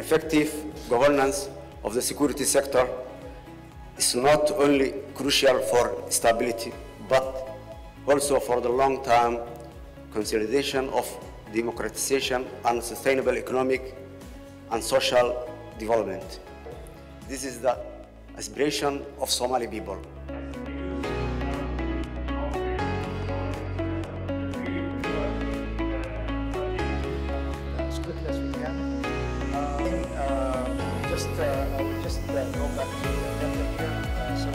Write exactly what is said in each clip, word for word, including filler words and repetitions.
effective governance of the security sector is not only crucial for stability, but also for the long-term consolidation of democratization and sustainable economic and social development. This is the aspiration of Somali people. As quickly as we can. Uh, just, uh, I will just uh, go back to the agenda here. Uh, so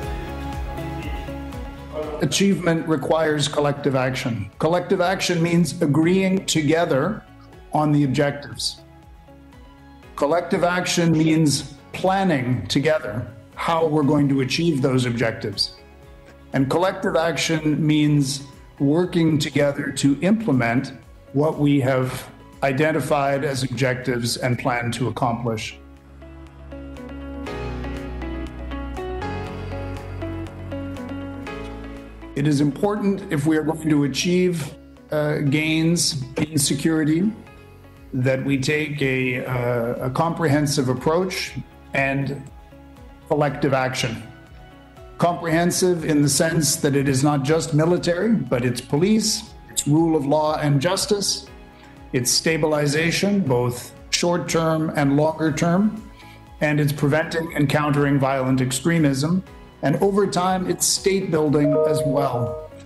Achievement requires collective action. Collective action means agreeing together on the objectives. Collective action means planning together how we're going to achieve those objectives. And collective action means working together to implement what we have identified as objectives and plan to accomplish. It is important, if we are going to achieve uh, gains in security, that we take a, uh, a comprehensive approach and collective action. Comprehensive in the sense that it is not just military, but it's police, it's rule of law and justice, it's stabilization, both short-term and longer-term, and it's preventing and countering violent extremism. And over time, it's state building as well.